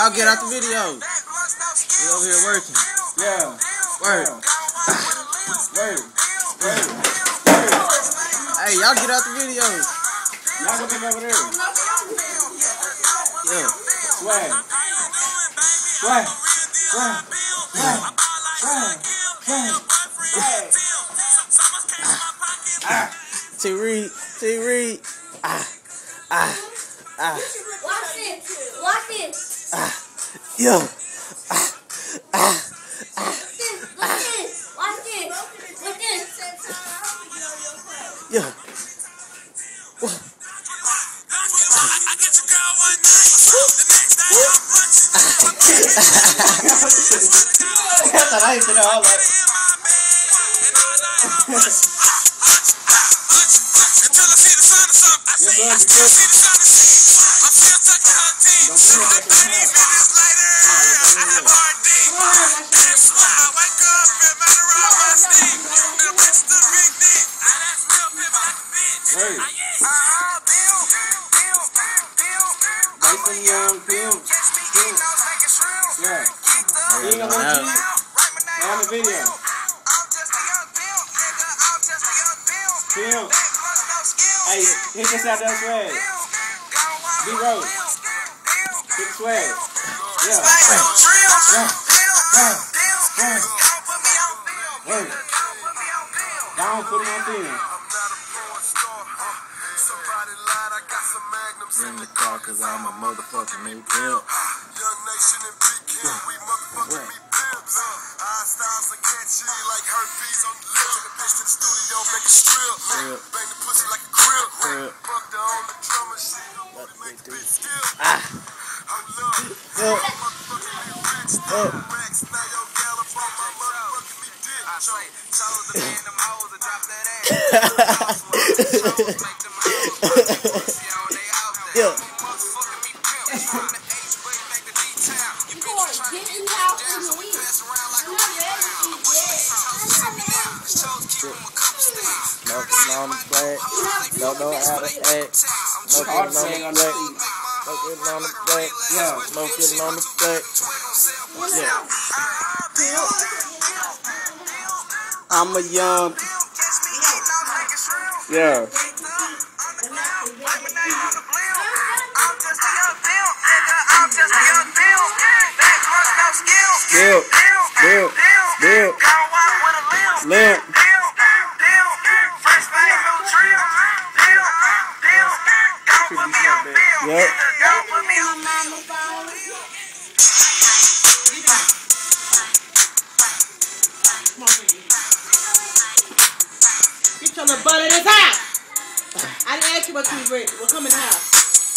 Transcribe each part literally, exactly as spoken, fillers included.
Y'all get out the video. We over here working. Yeah. Work. Work. Work. Hey, y'all get out the video. Y'all go back over there. Yeah. Swag. Swag. Swag. Swag. Swag. Swag. Ah. T. Reed. T. Reed. Ah. Ah. Ah. Watch it. Watch it. Ah. Yo. Ah. Ah. Look this. Look this. Watch this. Look this. Yo. I thought I ain't been all that. Young film. Yeah. You ain't gonna let you on the video. Film. Hey, hit this out that swag. B-roll. Hit swag. Yeah. Yeah. Yeah. Yeah. Down, put him on film. In the car, cause I'm a motherfucking new pimp. Young nation and big kid, we motherfucking me pimps. Our styles are catchy like herpes on the lips. The bitch to the studio, make a strip. Bang the pussy like a grip. Fuck the on the drum machine, make the beat skip. Ah. I'm love. Motherfucking me rich. Max, now yo gal up on my motherfucking me dick. I say, told the man them hoes to drop that ass. Make them hoes. Yeah. Smoking on the black, don't know how to act. Smoking on the black, smoking on the black, yeah, smoking on the black. Yeah. I'm a young, yeah. Bill, Bill, Bill, Limp. Yep. Get your little butt in this house. I didn't ask you what you was ready. We'll come in the house.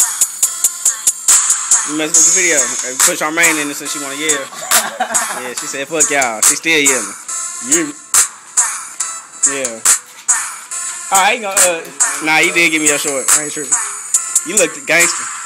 You messed with the video. Put Charmaine in it since she wanna yell. Yeah, she said fuck y'all. She still yelling. You. Yeah. Alright, you gonna uh nah, you did give me your short. I ain't sure. You looked gangster.